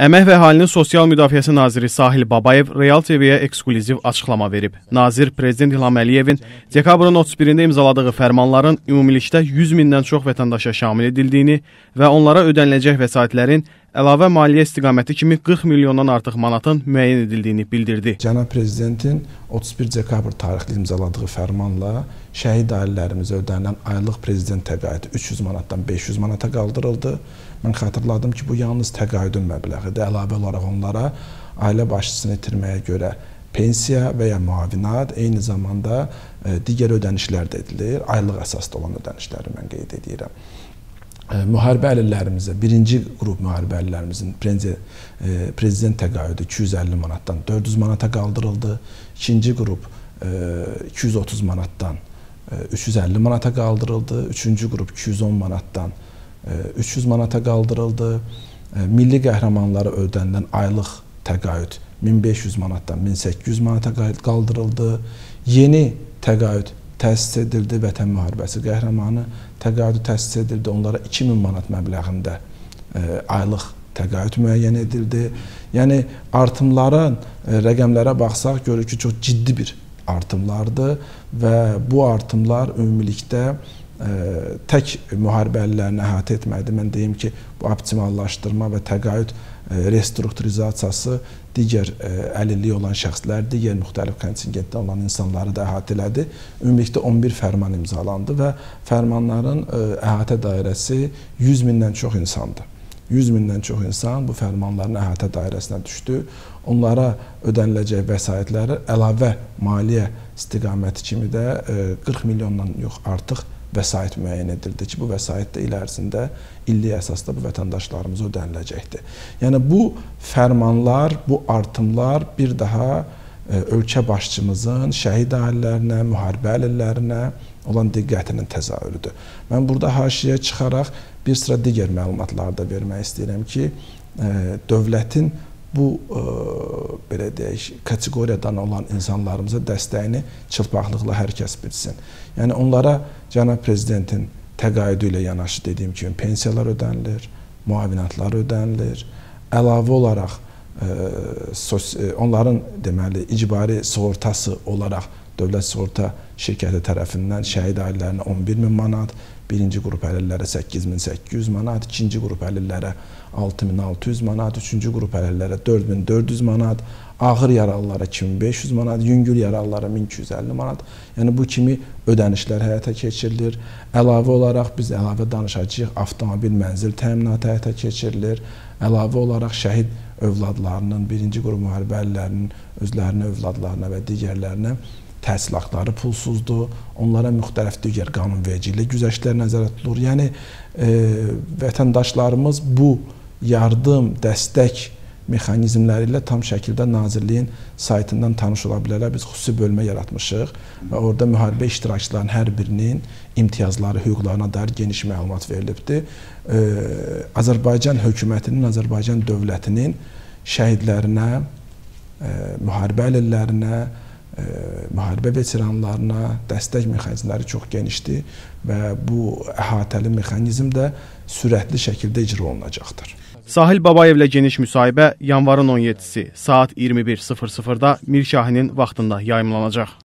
Əmək və Əhalinin Sosial Müdafiəsi Naziri Sahil Babayev Real TV-yə eksklüziv açıqlama verib. Nazir, Prezident İlham Əliyevin dekabrın 31-də imzaladığı fərmanların ümumilikdə 100 mindən çox vətəndaşa şamil edildiyini və onlara ödəniləcək vəsaitlərin əlavə maliyyə istiqaməti kimi 40 milyondan artıq manatın müəyyən edildiyini bildirdi. Cənab Prezidentin 31 dekabr tarixli imzaladığı fərmanla şəhid ailələrimizə ödənilən aylıq prezident təqaüdü 300 manatdan 500 manata qaldırıldı. Mən xatırladım ki, bu yalnız təqaüdün məbləğidir. Əlavə olaraq onlara ailə başçısını itirməyə görə pensiya və ya müavinat, eyni zamanda digər ödənişlər də edilir. Aylıq əsasda olan ödənişləri mən qeyd edirəm. Müharibə əlillərimizə, birinci qrup müharibə əlillərimizin prezident təqaüdü 250 manatdan 400 manata qaldırıldı. İkinci qrup 230 manatdan 350 manata qaldırıldı. Üçüncü qrup 210 manatdan 300 manata qaldırıldı. Milli qəhrəmanlara ödənilən aylıq təqaüd 1500 manatdan 1800 manata qaldırıldı. Yeni təqaüd təsis edildi, Vətən müharibəsi qəhrəmanı təqaüdü təsis edildi. Onlara 2000 manat məbləğində aylıq təqaüd müəyyən edildi. Yəni artımların rəqəmlərə baxsaq görürük ki, çox ciddi bir artımlardır və bu artımlar ümumilikdə tək müharibə əlillərini əhatə etməkdir. Mən deyim ki, bu optimallaşdırma və təqaüd restrukturizasiyası digər əlilliyi olan şəxslər, digər müxtəlif kontingentdə olan insanları da əhatə elədi. Ümumilikdə 11 fərman imzalandı və fərmanların əhatə dairəsi 100 mindən çox insandır. 100 mindən çox insan bu fərmanların əhatə dairəsinə düşdü. Onlara ödəniləcək vəsaitləri əlavə maliyyə istiqaməti kimi də 40 milyondan yox artıq vəsait müəyyən edildi ki, bu vəsait də il ərzində illik əsasda bu vətəndaşlarımıza ödəniləcəkdir. Yəni bu fərmanlar, bu artımlar bir daha ölkə başçımızın şəhid ailələrinə, müharibə əlillərinə olan diqqətinin təzahürüdür. Mən burada haşiyə çıxaraq bir sıra digər məlumatlar da vermək istəyirəm ki, dövlətin bu belə deyək, kateqoriyadan olan insanlarımıza dəstəyini çılpaqlıqla hər kəs bilsin. Yəni onlara Cənab Prezidentin təqaüdü ilə yanaşı dediyim kimi pensiyalar ödənilir, müavinatlar ödənilir. Əlavə olaraq onların deməli icbari sığortası olaraq Dövlət Sığorta Şirkəti tərəfindən şəhid ailələrinə 11.000 manat, birinci qrup əlillərə 8.800 manat, ikinci qrup əlillərə 6.600 manat, üçüncü qrup əlillərə 4.400 manat, ağır yaralılara 2.500 manat, yüngül yaralılara 1.250 manat. Yəni bu kimi ödənişlər həyata keçirilir. Əlavə olaraq biz əlavə danışacağıq, avtomobil mənzil təminatı həyata keçirilir. Əlavə olaraq şəhid övladlarının, birinci qrup müharibə əlillərinin özlərinin övladlarına və digərlərinə təhsil haqqları pulsuzdur. Onlara müxtəlif digər qanunvericilik güzəştlər nəzərdə tutulur. Yəni vətəndaşlarımız bu yardım, dəstək mexanizmləri ilə tam şəkildə Nazirliyin saytından tanış ola bilərlər. Biz xüsusi bölmə yaratmışıq və orada müharibə iştirakçılarının hər birinin imtiyazları, hüquqlarına dair geniş məlumat verilibdir. Azərbaycan hökumətinin, Azərbaycan dövlətinin şəhidlərinə, müharibə əlillərinə, müharibə veteranlarına dəstək mexanizmləri çox genişdir və bu əhatəli mexanizm də sürətli şəkildə icra olunacaqdır. Sahil Babayevlə geniş müsahibə yanvarın 17-si saat 21:00-da Mir Şahinin vaxtında yayımlanacaq.